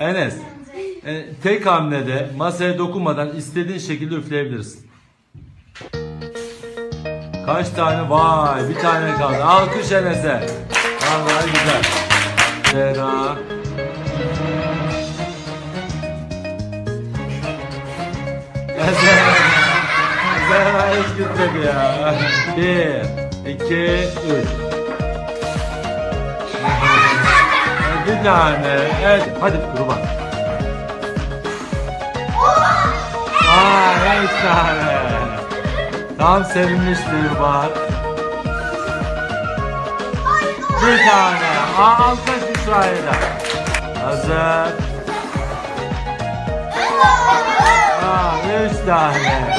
Enes, tek hamlede masaya dokunmadan istediğin şekilde üfleyebilirsin. Kaç tane? Vay, bir tane kaldı. Alkış Enes'e. Vallahi güzel. Zehra. Zehra hiç gitmedi ya. 1, 2, 3. Bir tane. Evet, hadi kurban. Aa, 5 tane. Tam sevinmiştir bak. Bir tane. Alkış İsrail'e. Hazır. 3 tane.